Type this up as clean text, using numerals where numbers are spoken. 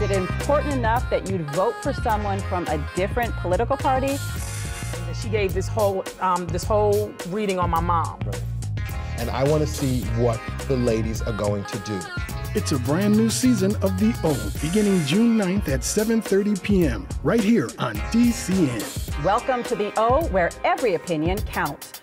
it important enough that you'd vote for someone from a different political party? She gave this whole reading on my mom. And I want to see what the ladies are going to do. It's a brand new season of The O, beginning June 9th at 7:30 p.m. right here on DCN. Welcome to The O, where every opinion counts.